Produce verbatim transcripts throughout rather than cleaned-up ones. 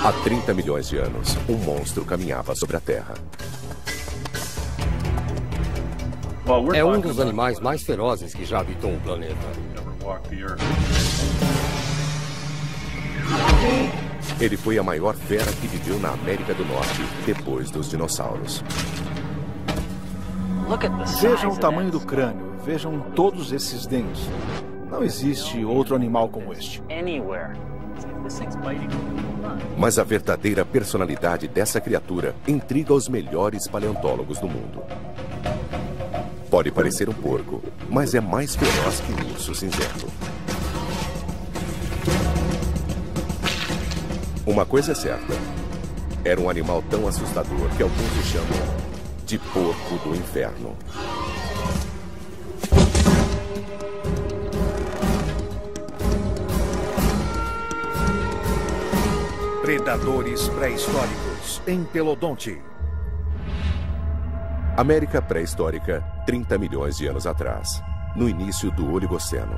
Há trinta milhões de anos, um monstro caminhava sobre a Terra. É um dos animais mais ferozes que já habitou o planeta. Ele foi a maior fera que viveu na América do Norte depois dos dinossauros. Vejam o tamanho do crânio, vejam todos esses dentes. Não existe outro animal como este. Mas a verdadeira personalidade dessa criatura intriga os melhores paleontólogos do mundo. Pode parecer um porco, mas é mais feroz que um urso cinzento. Uma coisa é certa. Era um animal tão assustador que alguns o chamam de porco do inferno. Predadores pré-históricos, Entelodonte. América pré-histórica, trinta milhões de anos atrás, no início do Oligoceno.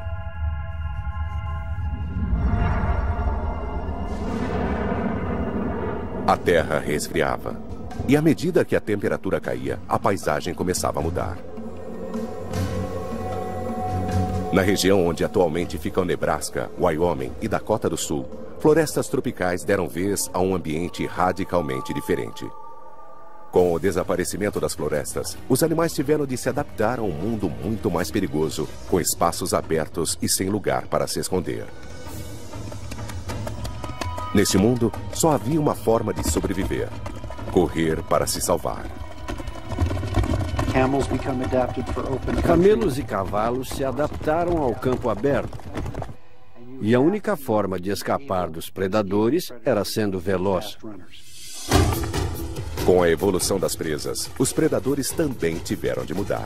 A Terra resfriava, e à medida que a temperatura caía, a paisagem começava a mudar. Na região onde atualmente ficam Nebraska, Wyoming e Dakota do Sul, florestas tropicais deram vez a um ambiente radicalmente diferente. Com o desaparecimento das florestas, os animais tiveram de se adaptar a um mundo muito mais perigoso, com espaços abertos e sem lugar para se esconder. Nesse mundo, só havia uma forma de sobreviver: correr para se salvar. Camelos e cavalos se adaptaram ao campo aberto. E a única forma de escapar dos predadores era sendo veloz. Com a evolução das presas, os predadores também tiveram de mudar.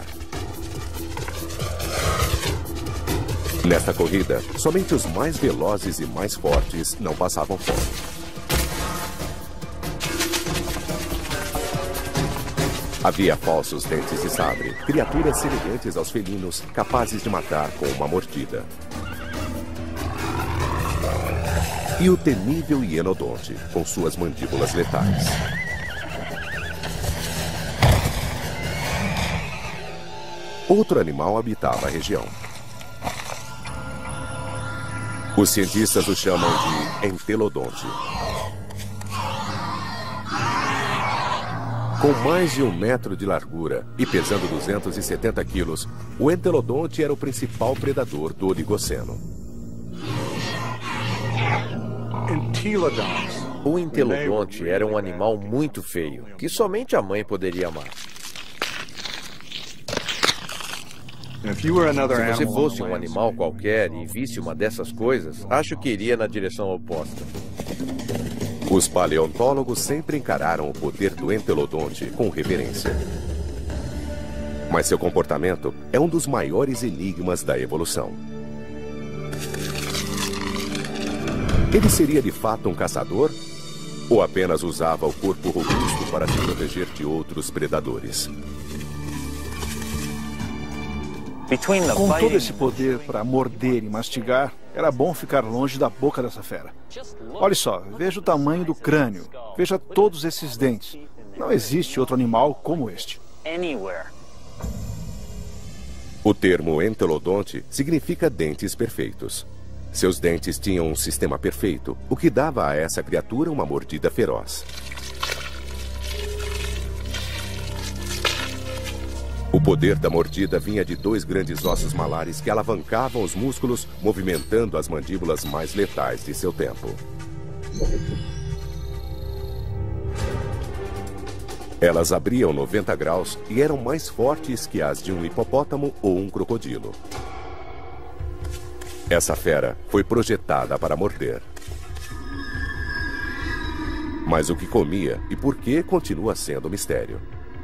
Nesta corrida, somente os mais velozes e mais fortes não passavam fome. Havia falsos dentes de sabre, criaturas semelhantes aos felinos, capazes de matar com uma mordida. E o temível hienodonte, com suas mandíbulas letais. Outro animal habitava a região. Os cientistas o chamam de Entelodonte. Com mais de um metro de largura e pesando duzentos e setenta quilos, o Entelodonte era o principal predador do Oligoceno. O Entelodonte era um animal muito feio, que somente a mãe poderia amar. Se você fosse um animal qualquer e visse uma dessas coisas, acho que iria na direção oposta. Os paleontólogos sempre encararam o poder do Entelodonte com reverência. Mas seu comportamento é um dos maiores enigmas da evolução. Ele seria de fato um caçador? Ou apenas usava o corpo robusto para se proteger de outros predadores? Com todo esse poder para morder e mastigar, era bom ficar longe da boca dessa fera. Olhe só, veja o tamanho do crânio, veja todos esses dentes. Não existe outro animal como este. O termo Entelodonte significa dentes perfeitos. Seus dentes tinham um sistema perfeito, o que dava a essa criatura uma mordida feroz. O poder da mordida vinha de dois grandes ossos malares que alavancavam os músculos, movimentando as mandíbulas mais letais de seu tempo. Elas abriam noventa graus e eram mais fortes que as de um hipopótamo ou um crocodilo. Essa fera foi projetada para morder. Mas o que comia e por que continua sendo um mistério.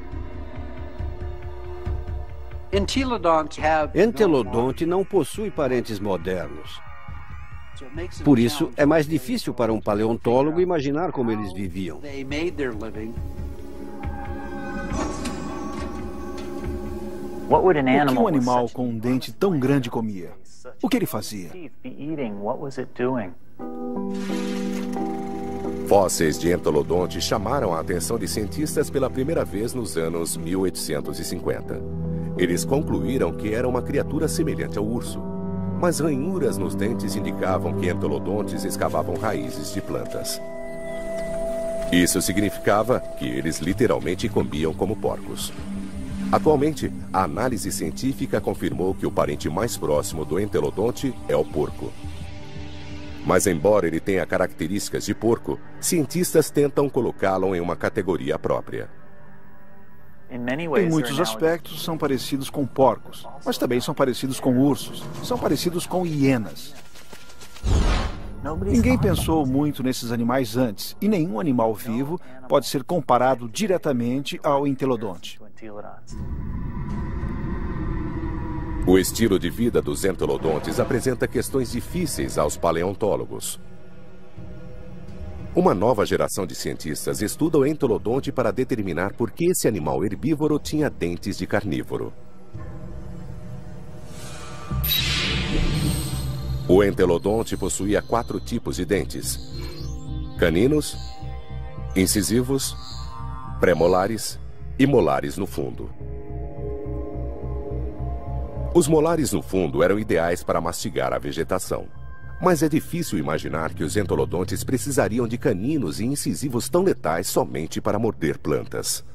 Entelodonte não possui parentes modernos. Por isso, é mais difícil para um paleontólogo imaginar como eles viviam. O que um animal com um dente tão grande comia? O que ele fazia? Fósseis de entolodonte chamaram a atenção de cientistas pela primeira vez nos anos mil oitocentos e cinquenta. Eles concluíram que era uma criatura semelhante ao urso, mas ranhuras nos dentes indicavam que entolodontes escavavam raízes de plantas. Isso significava que eles literalmente comiam como porcos. Atualmente, a análise científica confirmou que o parente mais próximo do entelodonte é o porco. Mas embora ele tenha características de porco, cientistas tentam colocá-lo em uma categoria própria. Em muitos aspectos são parecidos com porcos, mas também são parecidos com ursos, são parecidos com hienas. Ninguém pensou muito nesses animais antes, e nenhum animal vivo pode ser comparado diretamente ao entelodonte. O estilo de vida dos entelodontes apresenta questões difíceis aos paleontólogos. Uma nova geração de cientistas estuda o entelodonte para determinar por que esse animal herbívoro tinha dentes de carnívoro. O entelodonte possuía quatro tipos de dentes: caninos, incisivos, premolares e molares no fundo. Os molares no fundo eram ideais para mastigar a vegetação. Mas é difícil imaginar que os entolodontes precisariam de caninos e incisivos tão letais somente para morder plantas.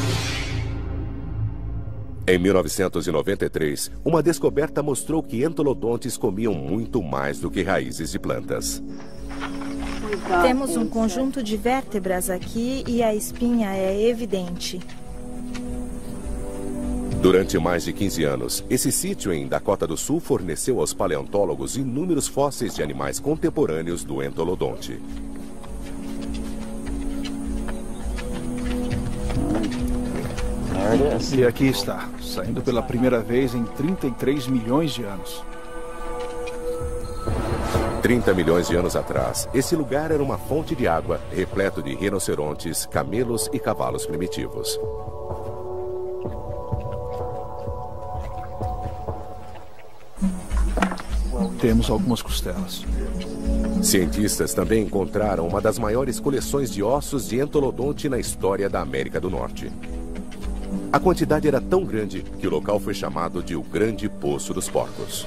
Em mil novecentos e noventa e três, uma descoberta mostrou que entolodontes comiam muito mais do que raízes de plantas. Temos um conjunto de vértebras aqui e a espinha é evidente. Durante mais de quinze anos, esse sítio em Dakota do Sul forneceu aos paleontólogos inúmeros fósseis de animais contemporâneos do entolodonte. E aqui está, saindo pela primeira vez em trinta e três milhões de anos. trinta milhões de anos atrás, esse lugar era uma fonte de água, repleto de rinocerontes, camelos e cavalos primitivos. Temos algumas costelas. Cientistas também encontraram uma das maiores coleções de ossos de entolodonte na história da América do Norte. A quantidade era tão grande que o local foi chamado de o Grande Poço dos Porcos.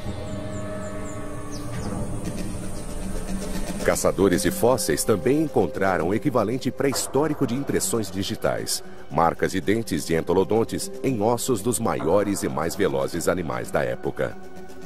Caçadores de fósseis também encontraram o equivalente pré-histórico de impressões digitais, marcas de dentes de entolodontes em ossos dos maiores e mais velozes animais da época.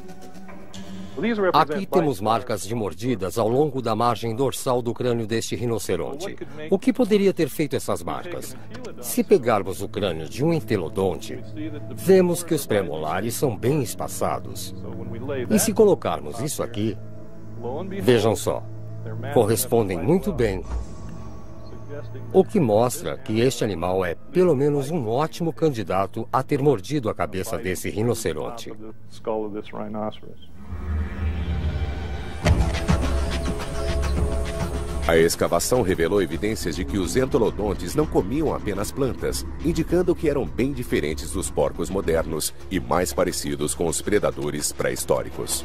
Aqui temos marcas de mordidas ao longo da margem dorsal do crânio deste rinoceronte. O que poderia ter feito essas marcas? Se pegarmos o crânio de um entelodonte, vemos que os premolares são bem espaçados. E se colocarmos isso aqui, vejam só, correspondem muito bem. O que mostra que este animal é pelo menos um ótimo candidato a ter mordido a cabeça desse rinoceronte. A escavação revelou evidências de que os entolodontes não comiam apenas plantas, indicando que eram bem diferentes dos porcos modernos e mais parecidos com os predadores pré-históricos.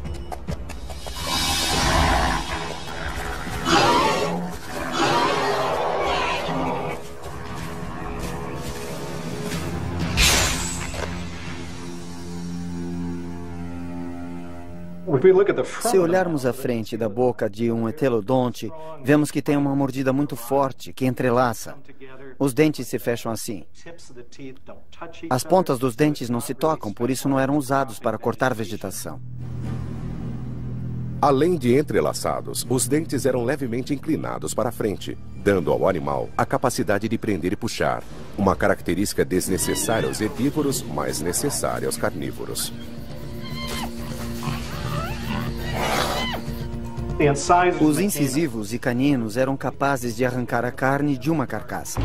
Se olharmos à frente da boca de um entelodonte, vemos que tem uma mordida muito forte, que entrelaça. Os dentes se fecham assim. As pontas dos dentes não se tocam, por isso não eram usados para cortar vegetação. Além de entrelaçados, os dentes eram levemente inclinados para frente, dando ao animal a capacidade de prender e puxar, uma característica desnecessária aos herbívoros, mas necessária aos carnívoros. Os incisivos e caninos eram capazes de arrancar a carne de uma carcaça.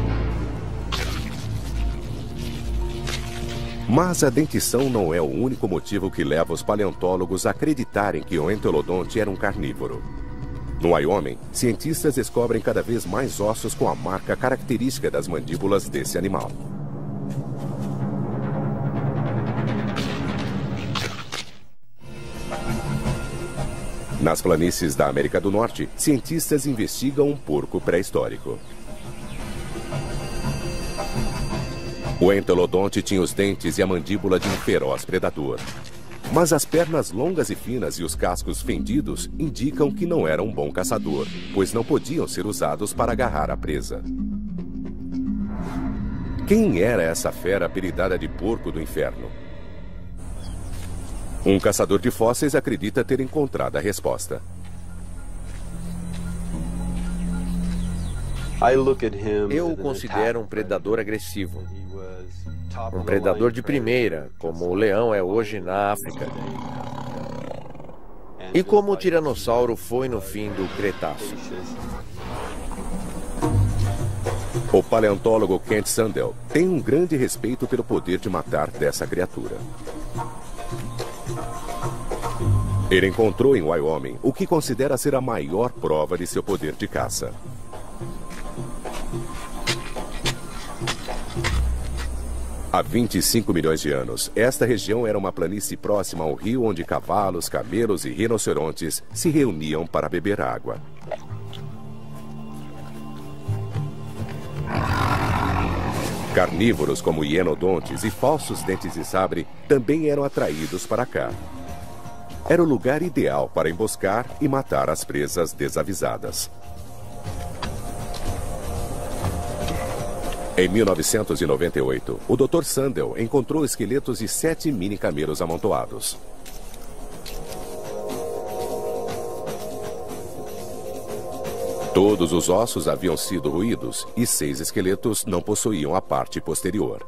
Mas a dentição não é o único motivo que leva os paleontólogos a acreditarem que o entelodonte era um carnívoro. No Wyoming, cientistas descobrem cada vez mais ossos com a marca característica das mandíbulas desse animal. Nas planícies da América do Norte, cientistas investigam um porco pré-histórico. O entelodonte tinha os dentes e a mandíbula de um feroz predador. Mas as pernas longas e finas e os cascos fendidos indicam que não era um bom caçador, pois não podiam ser usados para agarrar a presa. Quem era essa fera apelidada de porco do inferno? Um caçador de fósseis acredita ter encontrado a resposta. Eu o considero um predador agressivo. Um predador de primeira, como o leão é hoje na África. E como o tiranossauro foi no fim do Cretáceo. O paleontólogo Kent Sandel tem um grande respeito pelo poder de matar dessa criatura. Ele encontrou em Wyoming o que considera ser a maior prova de seu poder de caça. Há vinte e cinco milhões de anos, esta região era uma planície próxima ao rio onde cavalos, camelos e rinocerontes se reuniam para beber água. Carnívoros como hienodontes e falsos dentes de sabre também eram atraídos para cá. Era o lugar ideal para emboscar e matar as presas desavisadas. Em mil novecentos e noventa e oito, o doutor Sandel encontrou esqueletos de sete mini-camelos amontoados. Todos os ossos haviam sido roídos e seis esqueletos não possuíam a parte posterior.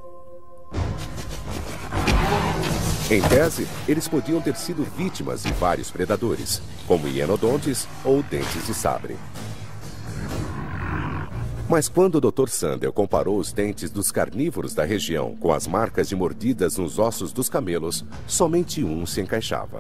Em tese, eles podiam ter sido vítimas de vários predadores, como hienodontes ou dentes de sabre. Mas quando o doutor Sandel comparou os dentes dos carnívoros da região com as marcas de mordidas nos ossos dos camelos, somente um se encaixava.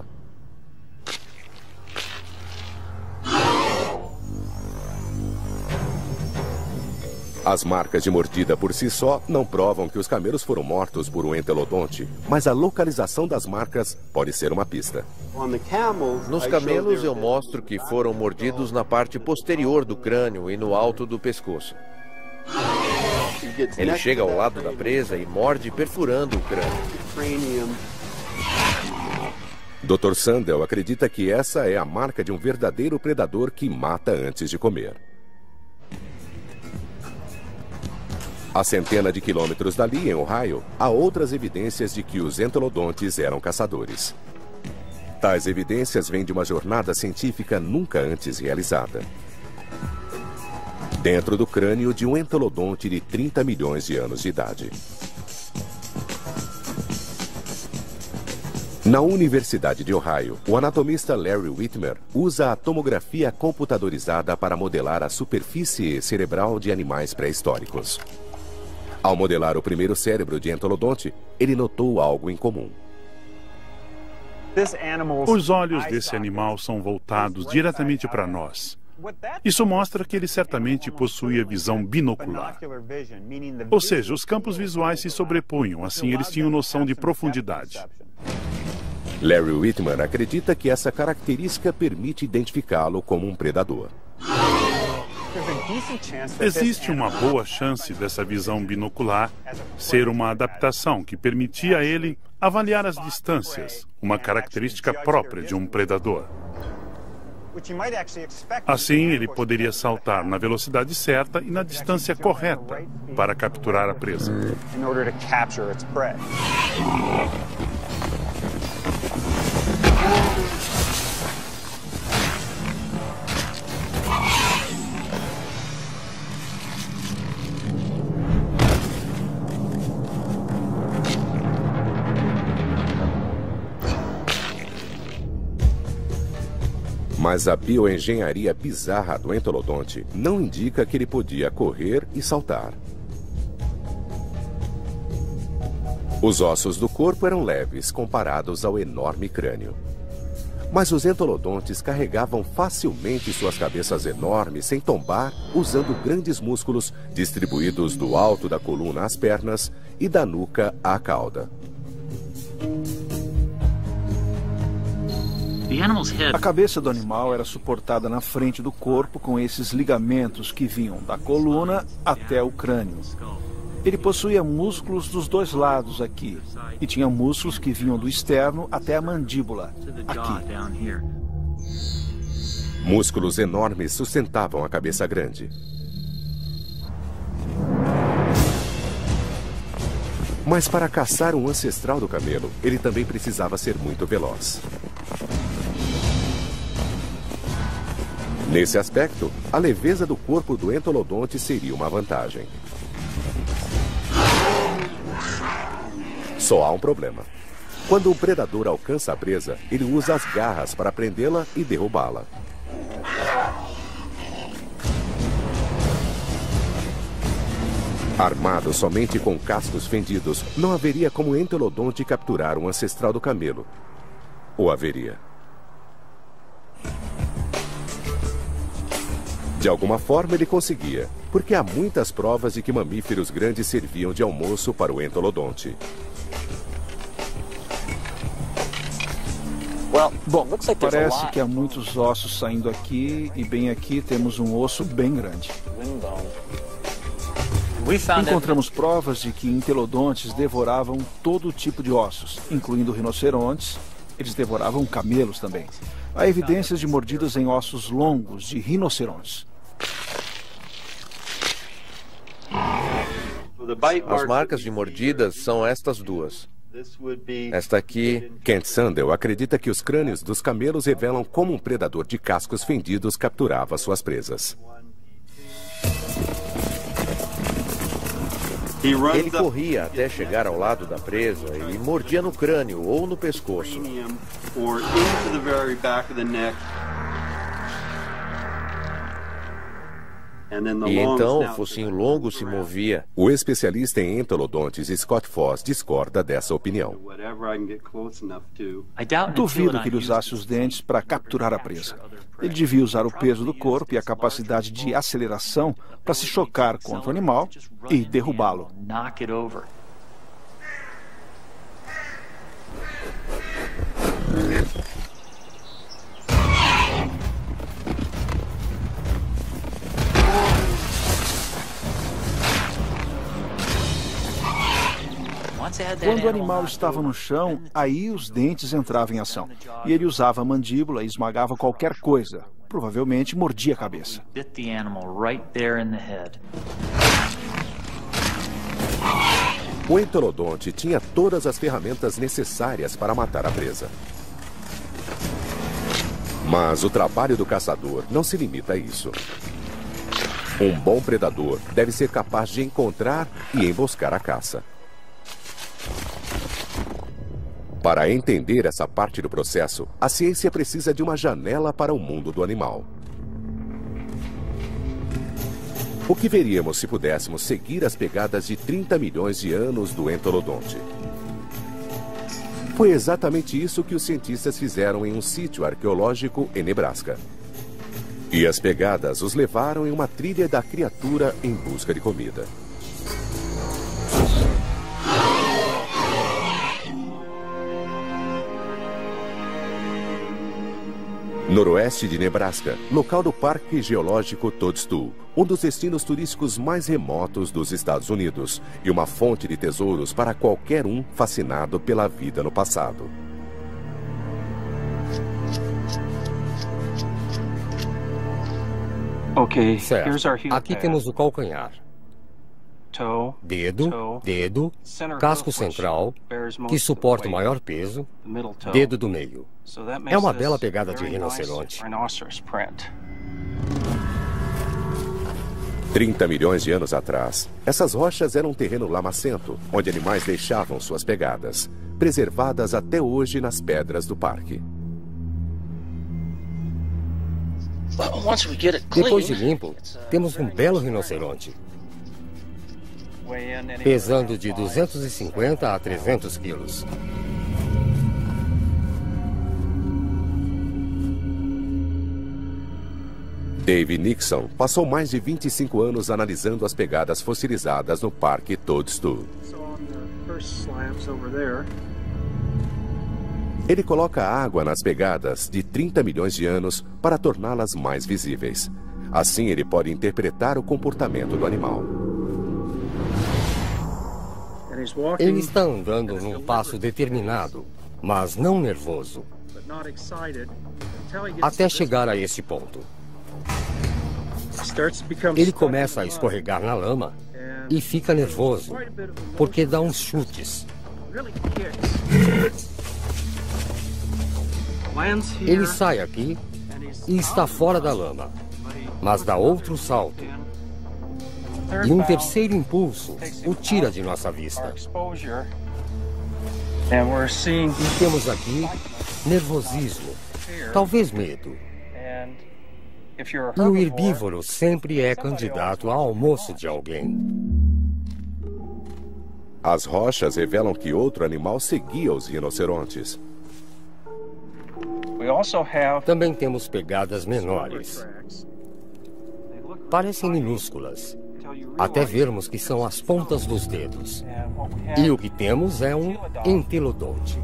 As marcas de mordida por si só não provam que os camelos foram mortos por um entelodonte, mas a localização das marcas pode ser uma pista. Nos camelos eu mostro que foram mordidos na parte posterior do crânio e no alto do pescoço. Ele chega ao lado da presa e morde perfurando o crânio. doutor Sandel acredita que essa é a marca de um verdadeiro predador que mata antes de comer. A centena de quilômetros dali, em Ohio, há outras evidências de que os entelodontes eram caçadores. Tais evidências vêm de uma jornada científica nunca antes realizada. Dentro do crânio de um entelodonte de trinta milhões de anos de idade. Na Universidade de Ohio, o anatomista Larry Whitmer usa a tomografia computadorizada para modelar a superfície cerebral de animais pré-históricos. Ao modelar o primeiro cérebro de entelodonte, ele notou algo em comum. Os olhos desse animal são voltados diretamente para nós. Isso mostra que ele certamente possuía visão binocular. Ou seja, os campos visuais se sobrepunham, assim eles tinham noção de profundidade. Larry Whitmer acredita que essa característica permite identificá-lo como um predador. Existe uma boa chance dessa visão binocular ser uma adaptação que permitia a ele avaliar as distâncias, uma característica própria de um predador. Assim, ele poderia saltar na velocidade certa e na distância correta para capturar a presa. Mas a bioengenharia bizarra do entelodonte não indica que ele podia correr e saltar. Os ossos do corpo eram leves comparados ao enorme crânio. Mas os entelodontes carregavam facilmente suas cabeças enormes sem tombar, usando grandes músculos distribuídos do alto da coluna às pernas e da nuca à cauda. A cabeça do animal era suportada na frente do corpo com esses ligamentos que vinham da coluna até o crânio. Ele possuía músculos dos dois lados aqui e tinha músculos que vinham do externo até a mandíbula, aqui. Músculos enormes sustentavam a cabeça grande. Mas para caçar um ancestral do camelo, ele também precisava ser muito veloz. Nesse aspecto, a leveza do corpo do entolodonte seria uma vantagem. Só há um problema. Quando o predador alcança a presa, ele usa as garras para prendê-la e derrubá-la. Armado somente com cascos fendidos, não haveria como o entolodonte capturar um ancestral do camelo. Ou haveria? De alguma forma ele conseguia, porque há muitas provas de que mamíferos grandes serviam de almoço para o entolodonte. Bom, parece que há muitos ossos saindo aqui e bem aqui temos um osso bem grande. Encontramos provas de que entelodontes devoravam todo tipo de ossos, incluindo rinocerontes. Eles devoravam camelos também. Há evidências de mordidas em ossos longos de rinocerontes. As marcas de mordidas são estas duas. Esta aqui... Kent Sandel acredita que os crânios dos camelos revelam como um predador de cascos fendidos capturava suas presas. Ele corria até chegar ao lado da presa e mordia no crânio ou no pescoço. E então o focinho longo se movia. O especialista em entolodontes Scott Foss discorda dessa opinião. Duvido que ele usasse os dentes para capturar a presa. Ele devia usar o peso do corpo e a capacidade de aceleração para se chocar contra o animal e derrubá-lo. Quando o animal estava no chão, aí os dentes entravam em ação. E ele usava a mandíbula e esmagava qualquer coisa. Provavelmente mordia a cabeça. O entolodonte tinha todas as ferramentas necessárias para matar a presa. Mas o trabalho do caçador não se limita a isso. Um bom predador deve ser capaz de encontrar e emboscar a caça. Para entender essa parte do processo, a ciência precisa de uma janela para o mundo do animal. O que veríamos se pudéssemos seguir as pegadas de trinta milhões de anos do entolodonte? Foi exatamente isso que os cientistas fizeram em um sítio arqueológico em Nebraska. E as pegadas os levaram em uma trilha da criatura em busca de comida. Noroeste de Nebraska, local do Parque Geológico Toadstool, um dos destinos turísticos mais remotos dos Estados Unidos e uma fonte de tesouros para qualquer um fascinado pela vida no passado. Certo. Aqui temos o calcanhar. Dedo, dedo, casco central, que suporta o maior peso, dedo do meio. É uma bela pegada de rinoceronte. trinta milhões de anos atrás, essas rochas eram um terreno lamacento, onde animais deixavam suas pegadas, preservadas até hoje nas pedras do parque. Depois de limpo, temos um belo rinoceronte, pesando de duzentos e cinquenta a trezentos quilos. Dave Nixon passou mais de vinte e cinco anos analisando as pegadas fossilizadas no Parque Toadstool. Ele coloca água nas pegadas de trinta milhões de anos para torná-las mais visíveis. Assim, ele pode interpretar o comportamento do animal. Ele está andando num passo determinado, mas não nervoso, até chegar a esse ponto. Ele começa a escorregar na lama e fica nervoso, porque dá uns chutes. Ele sai aqui e está fora da lama, mas dá outro salto. E um terceiro impulso o tira de nossa vista. E temos aqui nervosismo, talvez medo. E o herbívoro sempre é candidato a almoço de alguém. As rochas revelam que outro animal seguia os rinocerontes. Também temos pegadas menores. Parecem minúsculas, até vermos que são as pontas dos dedos. E o que temos é um entelodonte.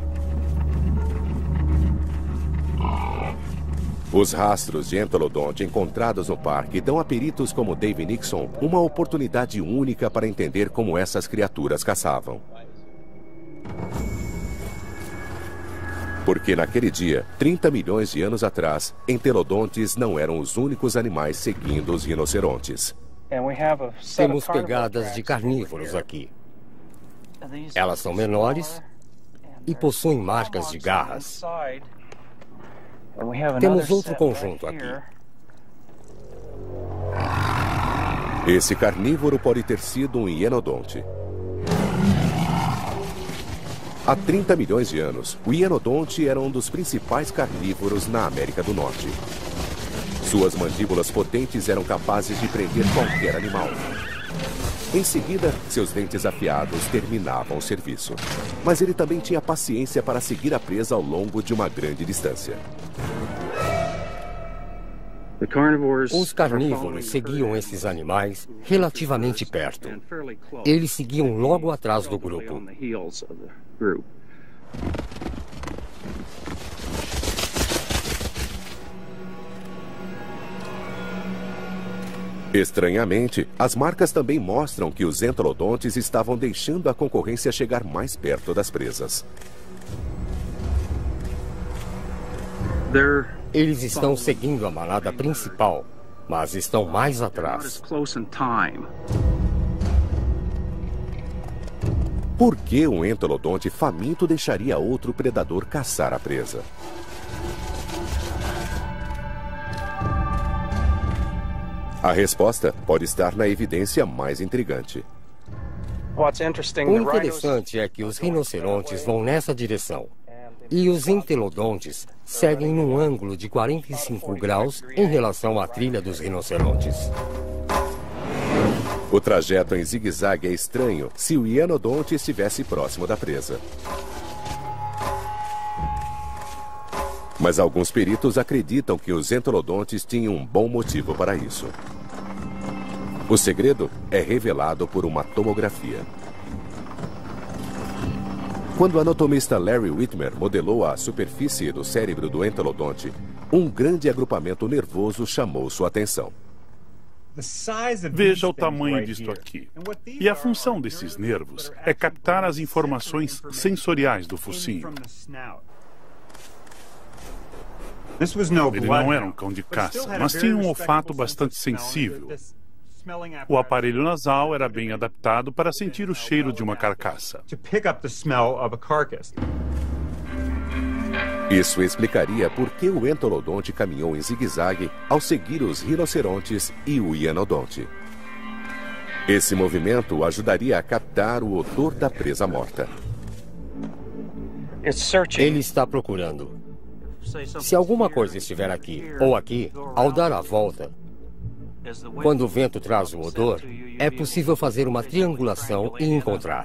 Os rastros de entelodonte encontrados no parque dão a peritos como Dave Nixon uma oportunidade única para entender como essas criaturas caçavam. Porque naquele dia, trinta milhões de anos atrás, entelodontes não eram os únicos animais seguindo os rinocerontes. Temos pegadas de carnívoros aqui. Elas são menores e possuem marcas de garras. Temos outro conjunto aqui. Esse carnívoro pode ter sido um hienodonte. Há trinta milhões de anos, o hienodonte era um dos principais carnívoros na América do Norte. Suas mandíbulas potentes eram capazes de prender qualquer animal. Em seguida, seus dentes afiados terminavam o serviço. Mas ele também tinha paciência para seguir a presa ao longo de uma grande distância. Os carnívoros seguiam esses animais relativamente perto. Eles seguiam logo atrás do grupo. Estranhamente, as marcas também mostram que os entelodontes estavam deixando a concorrência chegar mais perto das presas. Eles estão seguindo a manada principal, mas estão mais atrás. Por que um entelodonte faminto deixaria outro predador caçar a presa? A resposta pode estar na evidência mais intrigante. O interessante é que os rinocerontes vão nessa direção e os entelodontes seguem num ângulo de quarenta e cinco graus em relação à trilha dos rinocerontes. O trajeto em zigue-zague é estranho se o hienodonte estivesse próximo da presa. Mas alguns peritos acreditam que os entelodontes tinham um bom motivo para isso. O segredo é revelado por uma tomografia. Quando o anatomista Larry Whitmer modelou a superfície do cérebro do entelodonte, um grande agrupamento nervoso chamou sua atenção. Veja o tamanho disto aqui. E a função desses nervos é captar as informações sensoriais do focinho. Ele não era um cão de caça, mas tinha um olfato bastante sensível. O aparelho nasal era bem adaptado para sentir o cheiro de uma carcaça. Isso explicaria por que o entelodonte caminhou em zigue-zague ao seguir os rinocerontes e o hienodonte. Esse movimento ajudaria a captar o odor da presa morta. Ele está procurando. Se alguma coisa estiver aqui ou aqui, ao dar a volta, quando o vento traz o odor, é possível fazer uma triangulação e encontrar.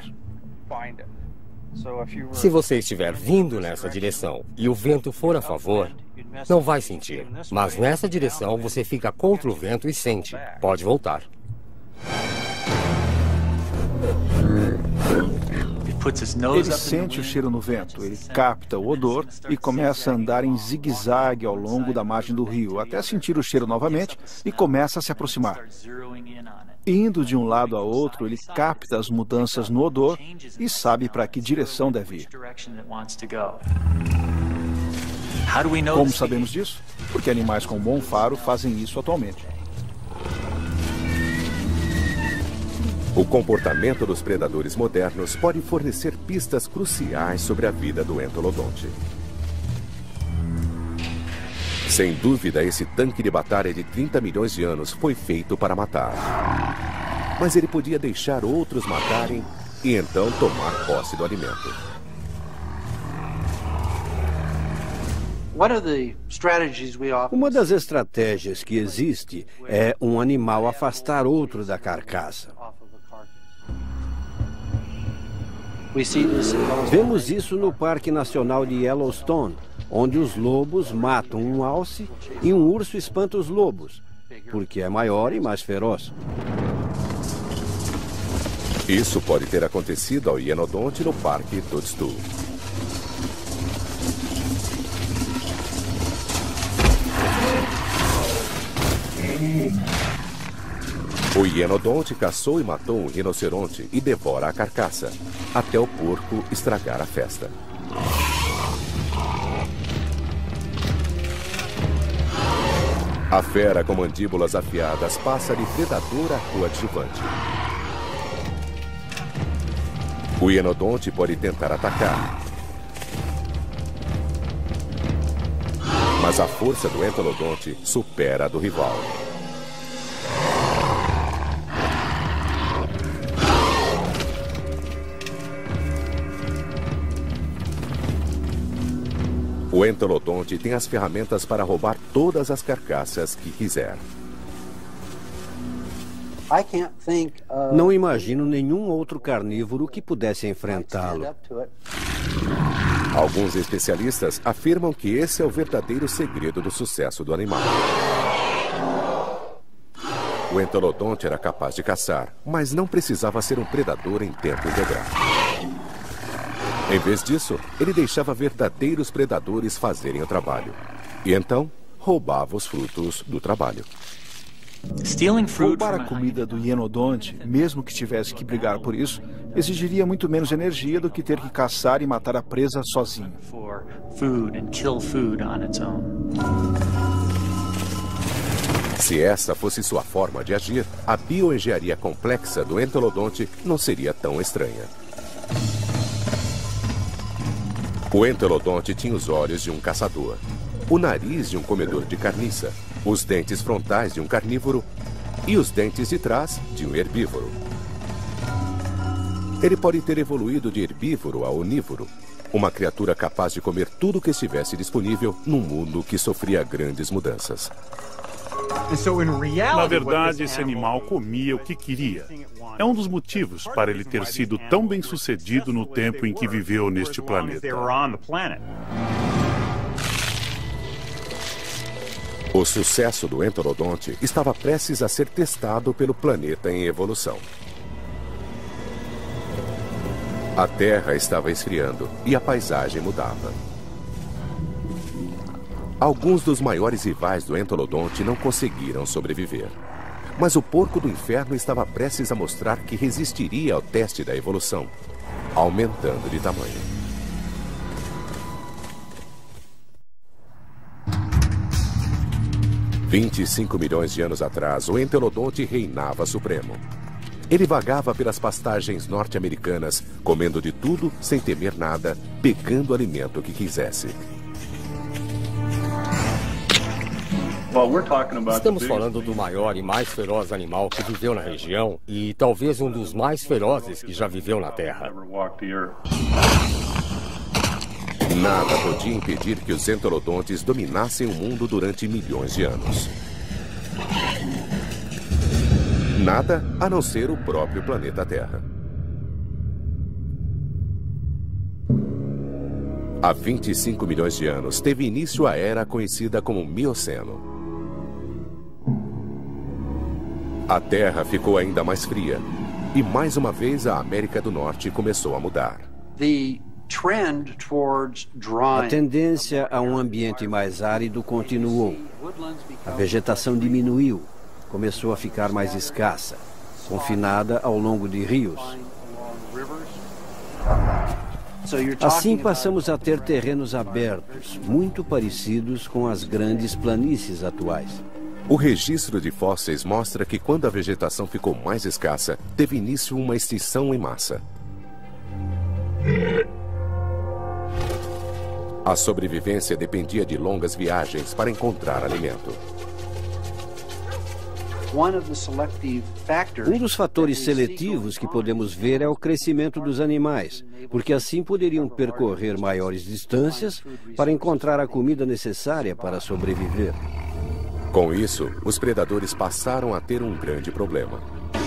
Se você estiver vindo nessa direção e o vento for a favor, não vai sentir. Mas nessa direção você fica contra o vento e sente. Pode voltar. Ele sente o cheiro no vento, ele capta o odor e começa a andar em zigue-zague ao longo da margem do rio, até sentir o cheiro novamente e começa a se aproximar. Indo de um lado a outro, ele capta as mudanças no odor e sabe para que direção deve ir. Como sabemos disso? Porque animais com bom faro fazem isso atualmente. O comportamento dos predadores modernos pode fornecer pistas cruciais sobre a vida do entolodonte. Sem dúvida, esse tanque de batalha de trinta milhões de anos foi feito para matar. Mas ele podia deixar outros matarem e então tomar posse do alimento. Uma das estratégias que existe é um animal afastar outro da carcaça. Vemos isso no Parque Nacional de Yellowstone, onde os lobos matam um alce e um urso espanta os lobos, porque é maior e mais feroz. Isso pode ter acontecido ao hienodonte no Parque Toadstool. O hienodonte caçou e matou um rinoceronte e devora a carcaça, até o porco estragar a festa. A fera com mandíbulas afiadas passa de predador a coadjuvante. O hienodonte pode tentar atacar, mas a força do entolodonte supera a do rival. O entolodonte tem as ferramentas para roubar todas as carcaças que quiser. Não imagino nenhum outro carnívoro que pudesse enfrentá-lo. Alguns especialistas afirmam que esse é o verdadeiro segredo do sucesso do animal. O entolodonte era capaz de caçar, mas não precisava ser um predador em tempo integral. Em vez disso, ele deixava verdadeiros predadores fazerem o trabalho. E então, roubava os frutos do trabalho. Roubar a comida do hienodonte, mesmo que tivesse que brigar por isso, exigiria muito menos energia do que ter que caçar e matar a presa sozinho. Se essa fosse sua forma de agir, a bioengenharia complexa do entolodonte não seria tão estranha. O entolodonte tinha os olhos de um caçador, o nariz de um comedor de carniça, os dentes frontais de um carnívoro e os dentes de trás de um herbívoro. Ele pode ter evoluído de herbívoro a onívoro, uma criatura capaz de comer tudo que estivesse disponível num mundo que sofria grandes mudanças. Na verdade, esse animal comia o que queria. É um dos motivos para ele ter sido tão bem sucedido no tempo em que viveu neste planeta. O sucesso do entolodonte estava prestes a ser testado pelo planeta em evolução. A Terra estava esfriando e a paisagem mudava. Alguns dos maiores rivais do entolodonte não conseguiram sobreviver. Mas o porco do inferno estava prestes a mostrar que resistiria ao teste da evolução, aumentando de tamanho. vinte e cinco milhões de anos atrás, o entolodonte reinava supremo. Ele vagava pelas pastagens norte-americanas, comendo de tudo sem temer nada, pegando o alimento que quisesse. Estamos falando do maior e mais feroz animal que viveu na região e talvez um dos mais ferozes que já viveu na Terra. Nada podia impedir que os entolodontes dominassem o mundo durante milhões de anos. Nada a não ser o próprio planeta Terra. Há vinte e cinco milhões de anos, teve início a era conhecida como Mioceno. A Terra ficou ainda mais fria, e mais uma vez a América do Norte começou a mudar. A tendência a um ambiente mais árido continuou. A vegetação diminuiu, começou a ficar mais escassa, confinada ao longo de rios. Assim passamos a ter terrenos abertos, muito parecidos com as grandes planícies atuais. O registro de fósseis mostra que quando a vegetação ficou mais escassa, teve início uma extinção em massa. A sobrevivência dependia de longas viagens para encontrar alimento. Um dos fatores seletivos que podemos ver é o crescimento dos animais, porque assim poderiam percorrer maiores distâncias para encontrar a comida necessária para sobreviver. Com isso, os predadores passaram a ter um grande problema.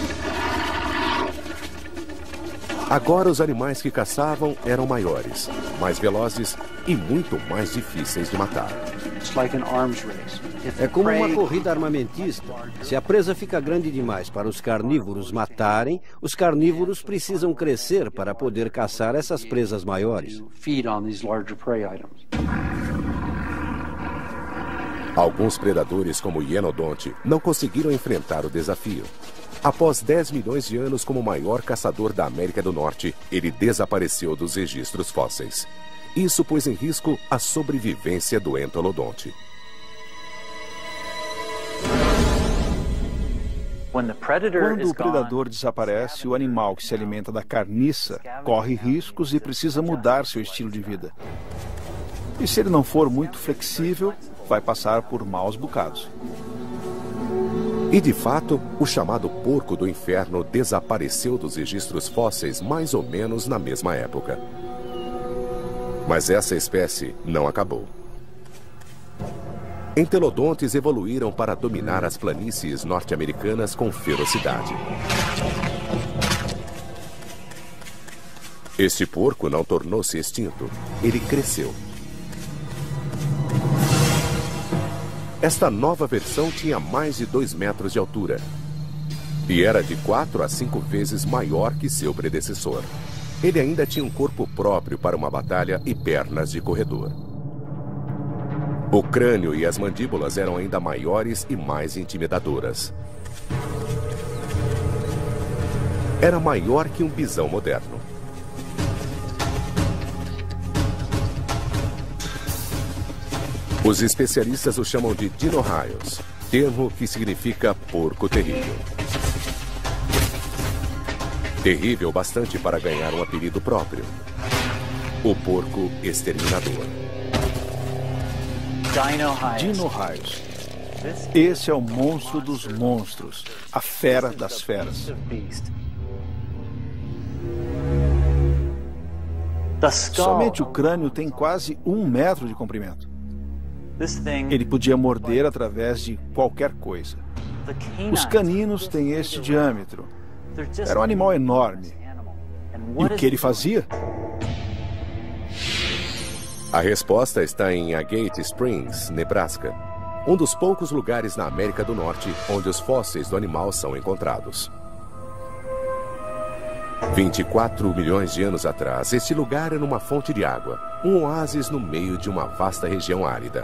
Agora os animais que caçavam eram maiores, mais velozes e muito mais difíceis de matar. É como uma corrida armamentista. Se a presa fica grande demais para os carnívoros matarem, os carnívoros precisam crescer para poder caçar essas presas maiores. Alguns predadores, como o hienodonte, não conseguiram enfrentar o desafio. Após dez milhões de anos como o maior caçador da América do Norte, ele desapareceu dos registros fósseis. Isso pôs em risco a sobrevivência do entelodonte. Quando o predador desaparece, o animal que se alimenta da carniça corre riscos e precisa mudar seu estilo de vida. E se ele não for muito flexível, vai passar por maus bocados. E de fato, o chamado porco do inferno desapareceu dos registros fósseis mais ou menos na mesma época. Mas essa espécie não acabou. Entelodontes evoluíram para dominar as planícies norte-americanas com ferocidade. Este porco não tornou-se extinto, ele cresceu. Esta nova versão tinha mais de dois metros de altura e era de quatro a cinco vezes maior que seu predecessor. Ele ainda tinha um corpo próprio para uma batalha e pernas de corredor. O crânio e as mandíbulas eram ainda maiores e mais intimidadoras. Era maior que um bisão moderno. Os especialistas o chamam de Dinosaurus, termo que significa porco terrível. Terrível bastante para ganhar um apelido próprio: o porco exterminador. Dinosaurus. Esse é o monstro dos monstros, a fera das feras. Somente o crânio tem quase um metro de comprimento. Ele podia morder através de qualquer coisa. Os caninos têm este diâmetro. Era um animal enorme. E o que ele fazia? A resposta está em Agate Springs, Nebraska, um dos poucos lugares na América do Norte onde os fósseis do animal são encontrados. vinte e quatro milhões de anos atrás, este lugar era uma fonte de água, um oásis no meio de uma vasta região árida.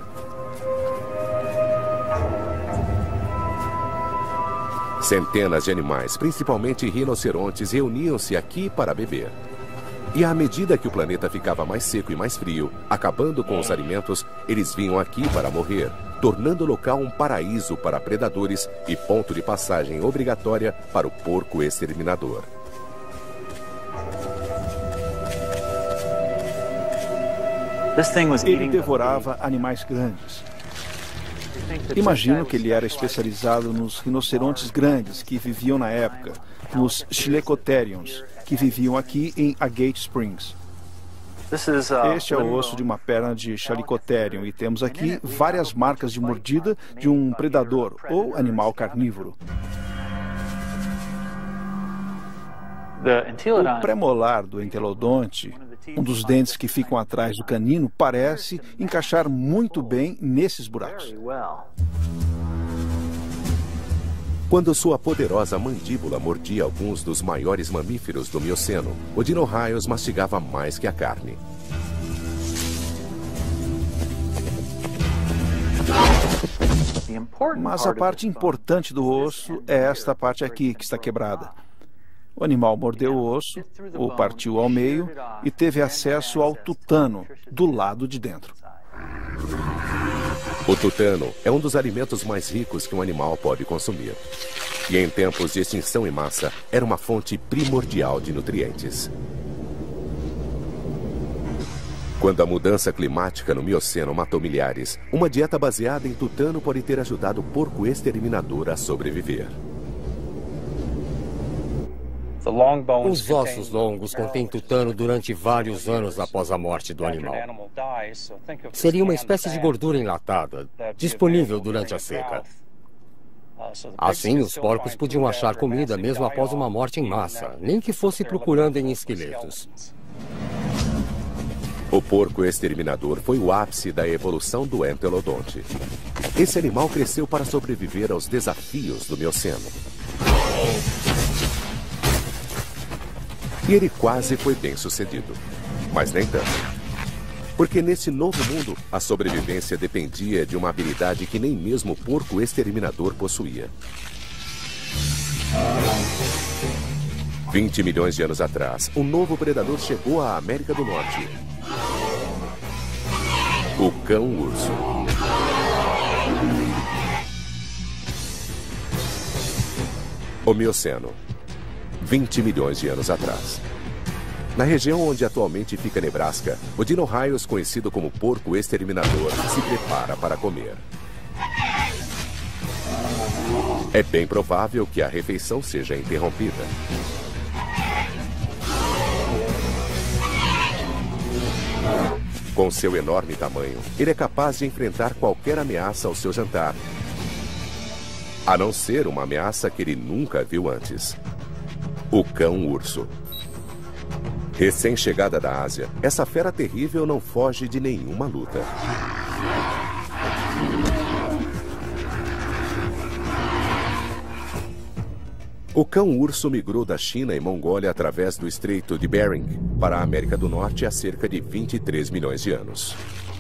Centenas de animais, principalmente rinocerontes, reuniam-se aqui para beber. E à medida que o planeta ficava mais seco e mais frio, acabando com os alimentos, eles vinham aqui para morrer, tornando o local um paraíso para predadores e ponto de passagem obrigatória para o porco exterminador. Ele devorava animais grandes. Imagino que ele era especializado nos rinocerontes grandes que viviam na época, nos Chilicotheriums, que viviam aqui em Agate Springs. Este é o osso de uma perna de Chalicotherium e temos aqui várias marcas de mordida de um predador ou animal carnívoro. O premolar do entelodonte, um dos dentes que ficam atrás do canino, parece encaixar muito bem nesses buracos. Quando sua poderosa mandíbula mordia alguns dos maiores mamíferos do Mioceno, o Dino-Raios mastigava mais que a carne. Mas a parte importante do osso é esta parte aqui, que está quebrada. O animal mordeu o osso, o partiu ao meio e teve acesso ao tutano, do lado de dentro. O tutano é um dos alimentos mais ricos que um animal pode consumir. E em tempos de extinção em massa, era uma fonte primordial de nutrientes. Quando a mudança climática no Mioceno matou milhares, uma dieta baseada em tutano pode ter ajudado o porco exterminador a sobreviver. Os ossos longos contêm tutano durante vários anos após a morte do animal. Seria uma espécie de gordura enlatada, disponível durante a seca. Assim, os porcos podiam achar comida mesmo após uma morte em massa, nem que fosse procurando em esqueletos. O porco exterminador foi o ápice da evolução do entelodonte. Esse animal cresceu para sobreviver aos desafios do Mioceno. E ele quase foi bem sucedido, mas nem tanto. Porque nesse novo mundo, a sobrevivência dependia de uma habilidade que nem mesmo o porco exterminador possuía. vinte milhões de anos atrás, um novo predador chegou à América do Norte. O cão-urso. O Mioceno. vinte milhões de anos atrás. Na região onde atualmente fica Nebraska, o Dino-Raios, conhecido como porco exterminador, se prepara para comer. É bem provável que a refeição seja interrompida. Com seu enorme tamanho, ele é capaz de enfrentar qualquer ameaça ao seu jantar, a não ser uma ameaça que ele nunca viu antes. O cão-urso. Recém-chegada da Ásia, essa fera terrível não foge de nenhuma luta. O cão-urso migrou da China e Mongólia através do Estreito de Bering para a América do Norte há cerca de vinte e três milhões de anos.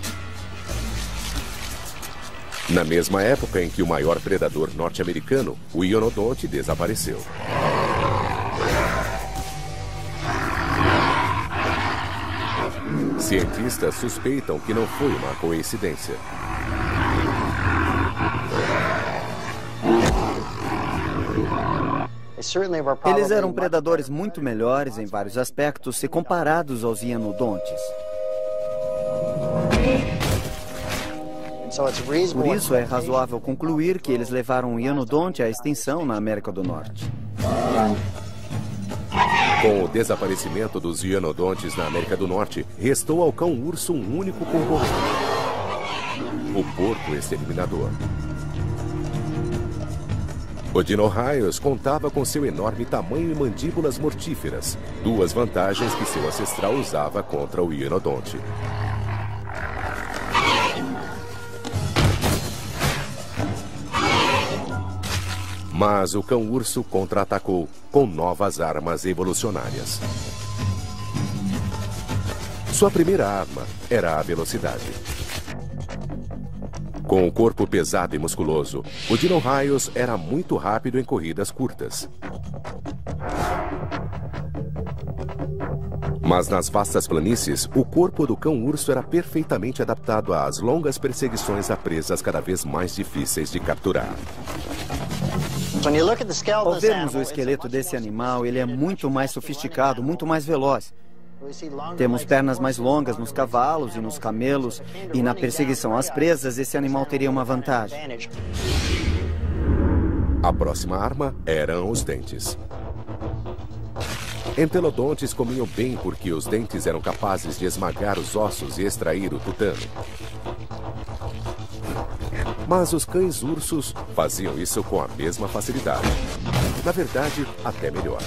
Na mesma época em que o maior predador norte-americano, o Ionodonte, desapareceu. Cientistas suspeitam que não foi uma coincidência. Eles eram predadores muito melhores em vários aspectos se comparados aos Ionodontes. Por isso é razoável concluir que eles levaram o Ionodonte à extinção na América do Norte. Com o desaparecimento dos Ionodontes na América do Norte, restou ao cão-urso um único concorrente: o porco exterminador. O Dino-Raios contava com seu enorme tamanho e mandíbulas mortíferas, duas vantagens que seu ancestral usava contra o Ionodonte. Mas o cão-urso contra-atacou com novas armas evolucionárias. Sua primeira arma era a velocidade. Com o corpo pesado e musculoso, o Dino-Raios era muito rápido em corridas curtas. Mas nas vastas planícies, o corpo do cão-urso era perfeitamente adaptado às longas perseguições a presas cada vez mais difíceis de capturar. Ao vermos o esqueleto desse animal, ele é muito mais sofisticado, muito mais veloz. Temos pernas mais longas nos cavalos e nos camelos, e na perseguição às presas, esse animal teria uma vantagem. A próxima arma eram os dentes. Entelodontes comiam bem porque os dentes eram capazes de esmagar os ossos e extrair o tutano. Mas os cães-ursos faziam isso com a mesma facilidade. Na verdade, até melhor.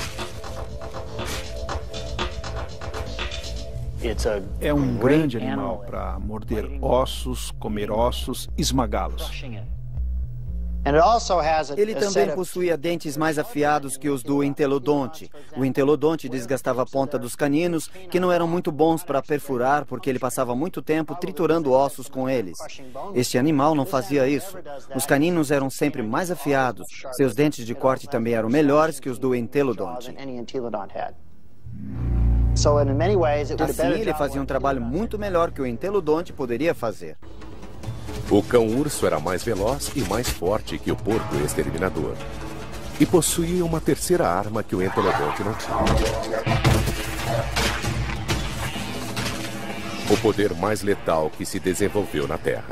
É um grande animal para morder ossos, comer ossos, esmagá-los. Ele também possuía dentes mais afiados que os do entelodonte. O entelodonte desgastava a ponta dos caninos, que não eram muito bons para perfurar, porque ele passava muito tempo triturando ossos com eles. Este animal não fazia isso. Os caninos eram sempre mais afiados. Seus dentes de corte também eram melhores que os do entelodonte. Assim, ele fazia um trabalho muito melhor que o entelodonte poderia fazer. O cão-urso era mais veloz e mais forte que o porco exterminador. E possuía uma terceira arma que o entelodonte não tinha. O poder mais letal que se desenvolveu na Terra.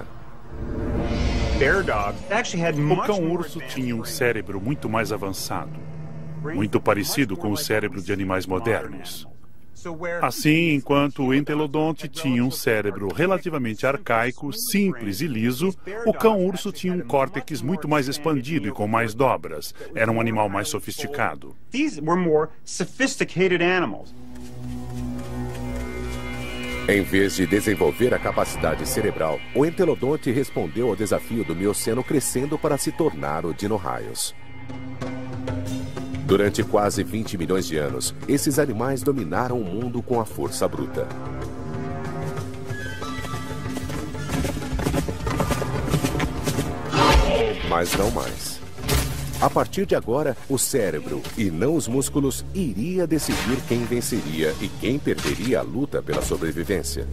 O cão-urso tinha um cérebro muito mais avançado, muito parecido com o cérebro de animais modernos. Assim, enquanto o entelodonte tinha um cérebro relativamente arcaico, simples e liso, o cão-urso tinha um córtex muito mais expandido e com mais dobras. Era um animal mais sofisticado. Em vez de desenvolver a capacidade cerebral, o entelodonte respondeu ao desafio do Mioceno crescendo para se tornar o Dino-Raios. Durante quase vinte milhões de anos, esses animais dominaram o mundo com a força bruta. Mas não mais. A partir de agora, o cérebro, e não os músculos, iria decidir quem venceria e quem perderia a luta pela sobrevivência.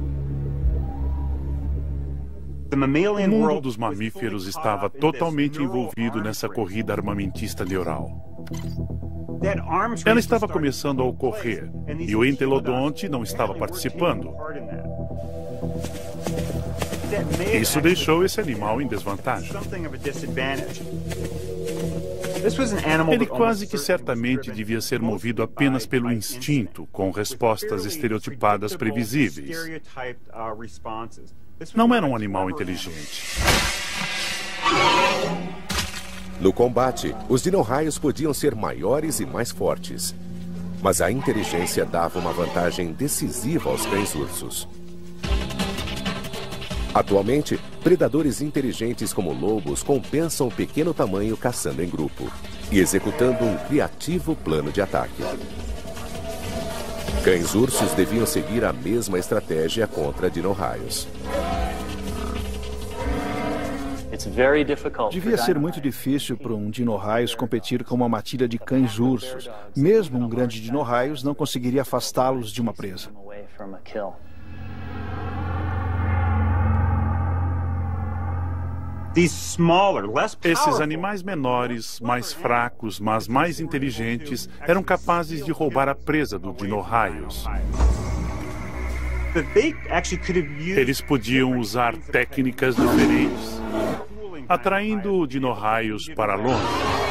O mundo dos mamíferos estava totalmente envolvido nessa corrida armamentista neural. Ela estava começando a ocorrer, e o entelodonte não estava participando. Isso deixou esse animal em desvantagem. Ele quase que certamente devia ser movido apenas pelo instinto, com respostas estereotipadas previsíveis. Não era um animal inteligente. No combate, os Dino-Raios podiam ser maiores e mais fortes. Mas a inteligência dava uma vantagem decisiva aos cães-ursos. Atualmente, predadores inteligentes como lobos compensam o pequeno tamanho caçando em grupo e executando um criativo plano de ataque. Cães-ursos deviam seguir a mesma estratégia contra Dino-Raios. Devia ser muito difícil para um Dino-Raios competir com uma matilha de cães-ursos. Mesmo um grande Dino-Raios não conseguiria afastá-los de uma presa. Esses animais menores, mais fracos, mas mais inteligentes, eram capazes de roubar a presa do Dino-Raios. Eles podiam usar técnicas diferentes, atraindo o Dino-Raios para longe,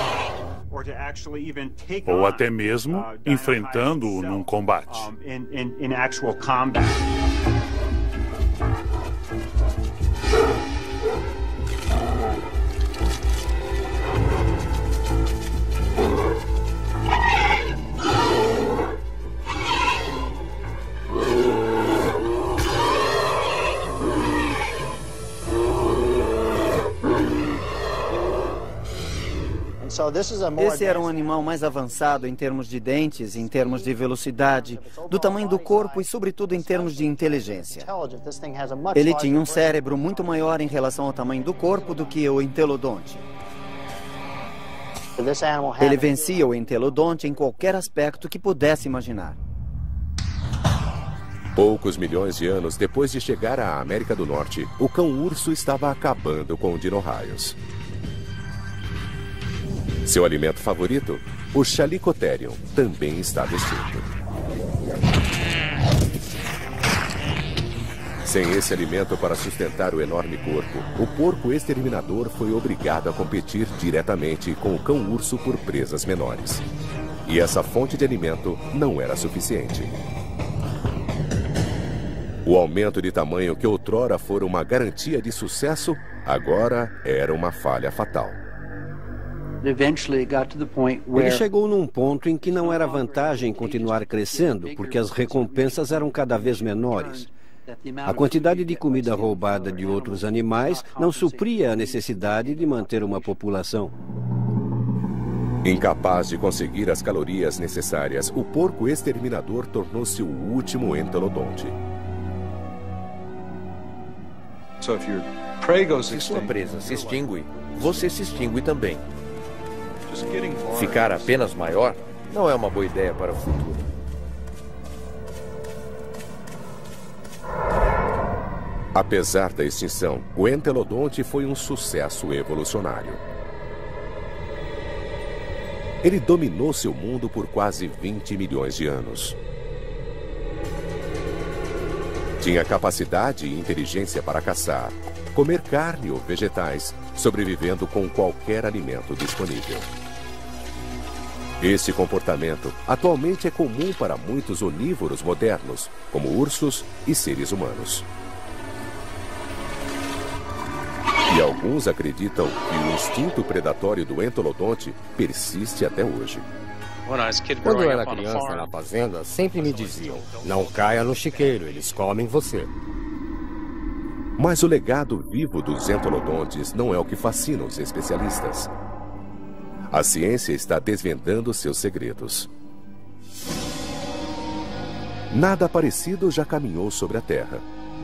ou até mesmo enfrentando-o num combate. Esse era um animal mais avançado em termos de dentes, em termos de velocidade, do tamanho do corpo e, sobretudo, em termos de inteligência. Ele tinha um cérebro muito maior em relação ao tamanho do corpo do que o entelodonte. Ele vencia o entelodonte em qualquer aspecto que pudesse imaginar. Poucos milhões de anos depois de chegar à América do Norte, o cão-urso estava acabando com o Dino-Raios. Seu alimento favorito, o Chalicotherium, também estava extinto. Sem esse alimento para sustentar o enorme corpo, o porco exterminador foi obrigado a competir diretamente com o cão-urso por presas menores. E essa fonte de alimento não era suficiente. O aumento de tamanho que outrora fora uma garantia de sucesso, agora era uma falha fatal. Ele chegou num ponto em que não era vantagem continuar crescendo, porque as recompensas eram cada vez menores. A quantidade de comida roubada de outros animais não supria a necessidade de manter uma população. Incapaz de conseguir as calorias necessárias, o porco exterminador tornou-se o último entelodonte. Se sua presa se extingue, você se extingue também. Ficar apenas maior não é uma boa ideia para o futuro. Apesar da extinção, o entelodonte foi um sucesso evolucionário. Ele dominou seu mundo por quase vinte milhões de anos. Tinha capacidade e inteligência para caçar, comer carne ou vegetais, sobrevivendo com qualquer alimento disponível. Esse comportamento atualmente é comum para muitos onívoros modernos, como ursos e seres humanos. E alguns acreditam que o instinto predatório do entelodonte persiste até hoje. Quando eu era criança na fazenda, sempre me diziam: não caia no chiqueiro, eles comem você. Mas o legado vivo dos entelodontes não é o que fascina os especialistas. A ciência está desvendando seus segredos. Nada parecido já caminhou sobre a Terra.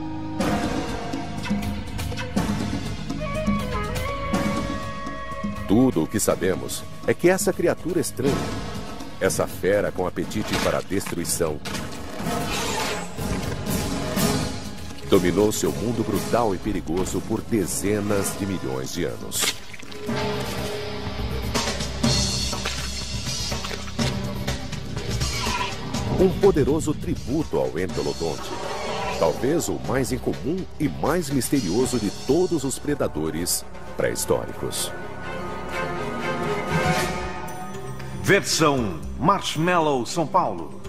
Tudo o que sabemos é que essa criatura estranha, essa fera com apetite para a destruição, dominou seu mundo brutal e perigoso por dezenas de milhões de anos. Um poderoso tributo ao entelodonte, talvez o mais incomum e mais misterioso de todos os predadores pré-históricos. Versão Marshmallow São Paulo.